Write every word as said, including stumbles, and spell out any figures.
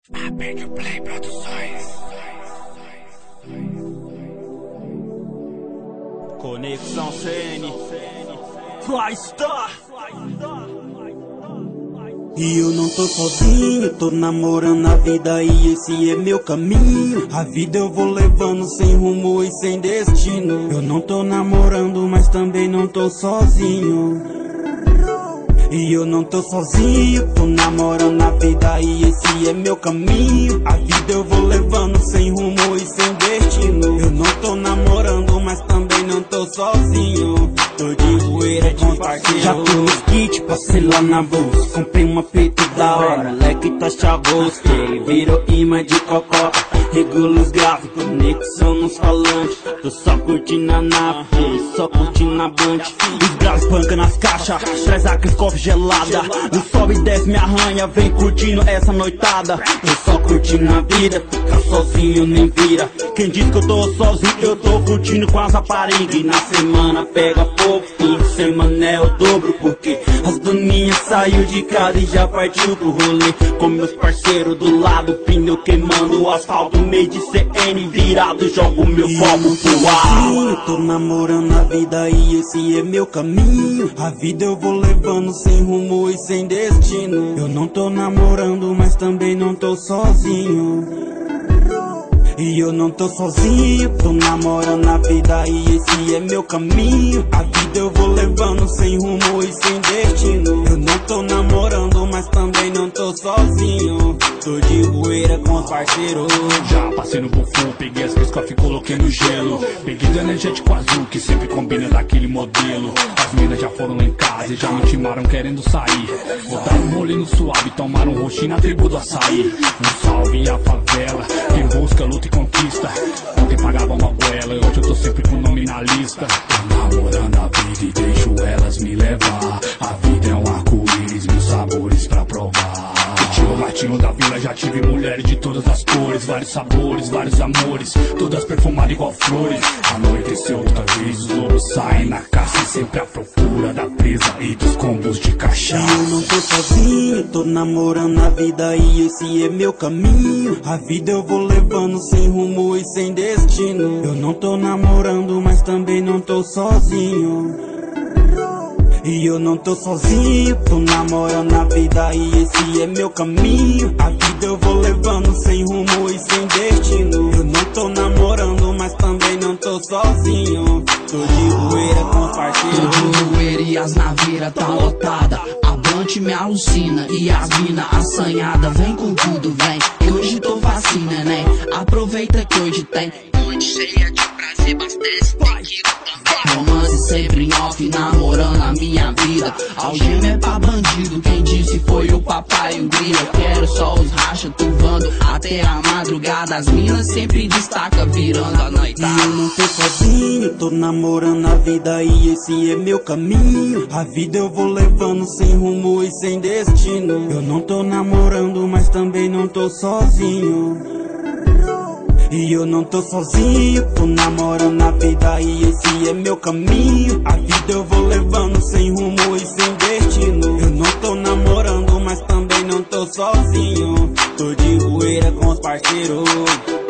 Aperta o Play Produções. Conexão C N Fly Star. E eu não tô sozinho, tô namorando a vida e esse é meu caminho. A vida eu vou levando sem rumo e sem destino. Eu não tô namorando, mas também não tô sozinho. E eu não tô sozinho, tô namorando a vida e esse é meu caminho. A vida eu vou levando sem rumo e sem destino. Eu não tô namorando, mas também não tô sozinho. Tô de poeira com parceiro. Já tô nos kits, passei lá na bolsa. Comprei uma peito da hora, moleque tá chavoso. Virou imã de cocota, regula os graves, conexão nos falantes. Tô só curtindo a nave, só curtindo a band. Os graves panca nas caixas, traz a escova gelada. No sobe e desce me arranha, vem curtindo essa noitada. Tô só curtindo a vida, ficar sozinho nem vira. Quem diz que eu tô sozinho, eu tô curtindo com as raparigas. E na semana pega fogo, fim de semana é o dobro. Porque as doninhas saiu de casa e já partiu pro rolê. Com meus parceiros do lado, pneu queimando o asfalto. Meio de C N virado, jogo meu copo pro ar. Eu tô namorando a vida e esse é meu caminho. A vida eu vou levando sem rumo e sem destino. Eu não tô namorando, mas também não tô sozinho. E eu não tô sozinho, tô namorando a vida e esse é meu caminho. A vida eu vou levando sem rumo e sem destino. Eu não tô namorando, mas também não tô sozinho. Tô de poeira com os parceiros. Já passei no buffon, peguei as piscofas e coloquei no gelo. Peguei do energético azul, que sempre combina daquele modelo. As minas já foram lá em casa e já me intimaram querendo sair. Botaram um rolê no suave, tomaram um roxinho na tribo do açaí. Um salve à favela, quem busca, luta e conquista. Ontem pagava uma goela, hoje eu tô sempre com o nome na lista. Tô namorando a vida e deixo elas me levar. A vida é um arco-íris, mil sabores pra provar. O latinho da vila, já tive mulheres de todas as cores. Vários sabores, vários amores, todas perfumadas igual flores. Anoiteceu outra vez, os lobos saem na caça, sempre à procura da presa e dos combos de cachaça. Eu não tô sozinho, tô namorando a vida e esse é meu caminho. A vida eu vou levando sem rumo e sem destino. Eu não tô namorando, mas também não tô sozinho. E eu não tô sozinho, tô namorando a vida e esse é meu caminho. A vida eu vou levando sem rumo e sem destino. Eu não tô namorando, mas também não tô sozinho. Tô de poeira com os parceiros. Tô de poeira e as naveiras tá lotada. A Blunt me alucina e as mina assanhada. Vem com tudo, vem, que hoje tô facinho, neném. Aproveita que hoje tem noite cheia de prazer, abastece, tem que romance sempre em off, namorando a minha vida. Algema é pra bandido, quem disse foi o papai o grilo. Eu quero só os racha tuvando até a madrugada. As minas sempre destaca virando a noitada. E eu não tô sozinho, tô namorando a vida e esse é meu caminho. A vida eu vou levando sem rumo e sem destino. Eu não tô namorando, mas também não tô sozinho. E eu não tô sozinho, tô namorando a vida e esse é meu caminho. A vida eu vou levando sem rumo e sem destino. Eu não tô namorando, mas também não tô sozinho. Tô de poeira com os parceiros.